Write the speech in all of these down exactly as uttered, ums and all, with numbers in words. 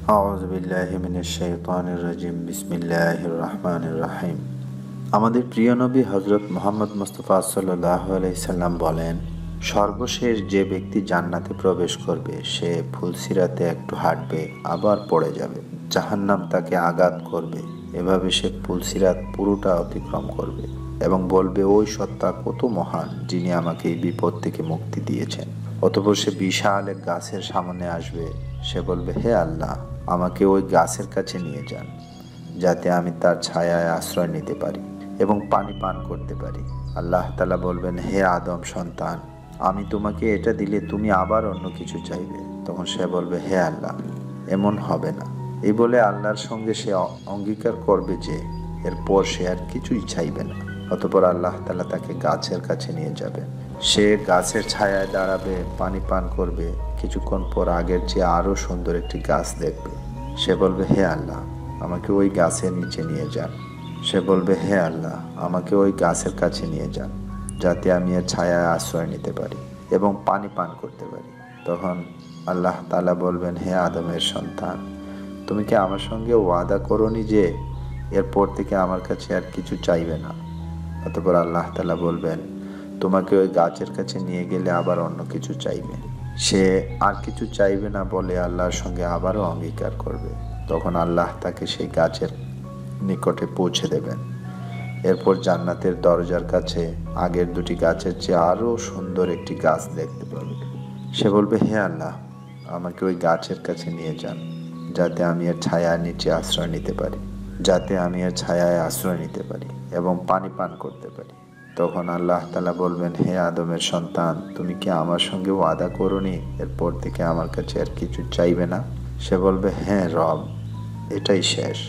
আউযু বিল্লাহি মিনাশ শাইতানির রাজিম বিসমিল্লাহির রহমানির রহিম। আমাদের প্রিয় নবী হযরত মুহাম্মদ মুস্তাফা সাল্লাল্লাহু আলাইহি সাল্লাম বলেন, সর্বশেষ যে ব্যক্তি জান্নাতে প্রবেশ করবে সে ফুলসিরাতে একটু হাঁটবে, আবার পড়ে যাবে। জাহান্নাম তাকে আঘাত করবে, এভাবে সে ফুলসিরাত পুরোটা অতিক্রম করবে এবং বলবে, ওই সত্তা কত মহান যিনি আমাকে এই বিপদ থেকে মুক্তি দিয়েছেন। অতঃপর সে বিশাল এক গাছের সামনে আসবে। সে বলবে, হে আল্লাহ, আমাকে ওই গাছের কাছে নিয়ে যান যাতে আমি তার ছায়ায় আশ্রয় নিতে পারি এবং পানি পান করতে পারি। আল্লাহ তাআলা বলবেন, হে আদম সন্তান, আমি তোমাকে এটা দিলে তুমি আবার অন্য কিছু চাইবে। তখন সে বলবে, হে আল্লাহ, এমন হবে না। এই বলে আল্লাহর সঙ্গে সে অঙ্গীকার করবে যে এরপর সে আর কিছুই চাইবে না। অতঃপর আল্লাহ তাআলা তাকে গাছের কাছে নিয়ে যাবে। সে গাছের ছায়ায় দাঁড়াবে, পানি পান করবে। কিছুক্ষণ পর আগের চেয়ে আরো সুন্দর একটি গাছ দেখবে। সে বলবে, হে আল্লাহ, আমাকে ওই গাছের নিচে নিয়ে যান। সে বলবে, হে আল্লাহ, আমাকে ওই গাছের কাছে নিয়ে যান যাতে আমি এর ছায়ায় আশ্রয় নিতে পারি এবং পানি পান করতে পারি। তখন আল্লাহ তাআলা বলবেন, হে আদমের সন্তান, তুমি কি আমার সঙ্গে ওয়াদা করোনি যে এরপর থেকে আমার কাছে আর কিছু চাইবে না? অতঃপর আল্লাহ তাআলা বলবেন, তোমাকে ওই গাছের কাছে নিয়ে গেলে আবার অন্য কিছু চাইবে। সে আর কিছু চাইবে না বলে আল্লাহর সঙ্গে আবারও অঙ্গীকার করবে। তখন আল্লাহ তাকে সেই গাছের নিকটে পৌঁছে দেবেন। এরপর জান্নাতের দরজার কাছে আগের দুটি গাছের চেয়ে আরো সুন্দর একটি গাছ দেখতে পাবে। সে বলবে, হে আল্লাহ, আমাকে ওই গাছের কাছে নিয়ে যান যাতে আমি এর ছায়ার নিচে আশ্রয় নিতে পারি যাতে আমি এর ছায়ায় আশ্রয় নিতে পারি এবং পানি পান করতে পারি। তখন আল্লাহ তাআলা বলবেন, হে আদমের সন্তান, তুমি কি আমার সঙ্গে ওয়াদা করোনি এরপর থেকে আমার কাছে আর কিছু চাইবে না? সে বলবে, হ্যাঁ রব, এটাই শেষ,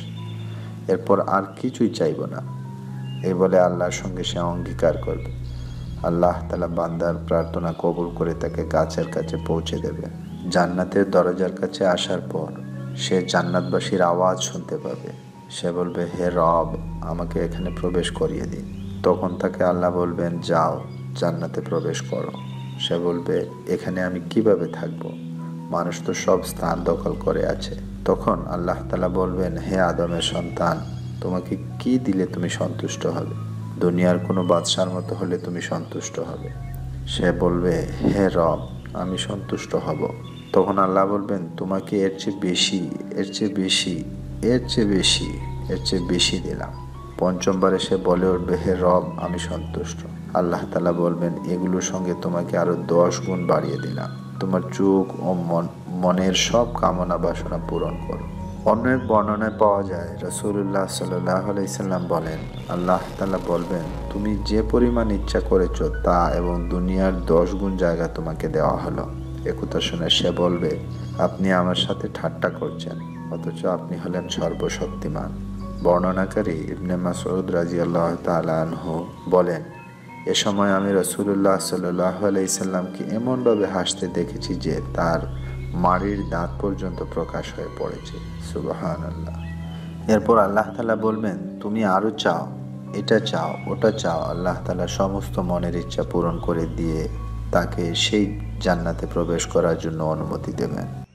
এরপর আর কিছুই চাইব না। এই বলে আল্লাহর সঙ্গে সে অঙ্গীকার করবে। আল্লাহ তাআলা বান্দার প্রার্থনা কবুল করে তাকে গাছের কাছে পৌঁছে দেবে। জান্নাতের দরজার কাছে আসার পর সে জান্নাতবাসীর আওয়াজ শুনতে পাবে। সে বলবে, হে রব, আমাকে এখানে প্রবেশ করিয়ে দিন। তখন তাকে আল্লাহ বলবেন, যাও, জান্নাতে প্রবেশ করো। সে বলবে, এখানে আমি কিভাবে থাকব? মানুষ তো সব স্থান দখল করে আছে। তখন আল্লাহ তাআলা বলবেন, হে আদমের সন্তান, তোমাকে কি দিলে তুমি সন্তুষ্ট হবে? দুনিয়ার কোনো বাদশার মতো হলে তুমি সন্তুষ্ট হবে। সে বলবে, হে রব, আমি সন্তুষ্ট হব। তখন আল্লাহ বলবেন, তোমাকে এর চেয়ে বেশি, এর চেয়ে বেশি, এর চেয়ে বেশি, এর চেয়ে বেশি দিলাম। পঞ্চমবারে সে বলে উঠবে, হে রব, আমি সন্তুষ্ট। আল্লাহ তাআলা বলবেন, এগুলোর সঙ্গে তোমাকে আরো দশ গুণ বাড়িয়ে দিলাম। তোমার চোখ ও মন মনের সব কামনা বাসনা পূরণ করো। অন্য এক বর্ণনায় পাওয়া যায়, রাসূলুল্লাহ সাল্লাল্লাহু আলাইহি সাল্লাম বলেন, আল্লাহ তাআলা বলবেন, তুমি যে পরিমাণ ইচ্ছা করেছো তা এবং দুনিয়ার দশ গুণ জায়গা তোমাকে দেওয়া হলো। একথা শুনে সে বলবে, আপনি আমার সাথে ঠাট্টা করছেন, অথচ আপনি হলেন সর্বশক্তিমান। বর্ণনাকারী ইবনে মাসউদ রাদিয়াল্লাহু তাআলা আনহু বলেন, এ সময় আমি রাসূলুল্লাহ সাল্লাল্লাহু আলাইহি সাল্লামকে এমনভাবে হাসতে দেখেছি যে তার মাড়ির দাঁত পর্যন্ত প্রকাশ হয়ে পড়েছে। সুবহানাল্লাহ। এরপর আল্লাহ তাআলা বলবেন, তুমি আরো চাও, এটা চাও, ওটা চাও। আল্লাহ তাআলা সমস্ত মনের ইচ্ছা পূরণ করে দিয়ে তাকে সেই জান্নাতে প্রবেশ করার জন্য অনুমতি দেবেন।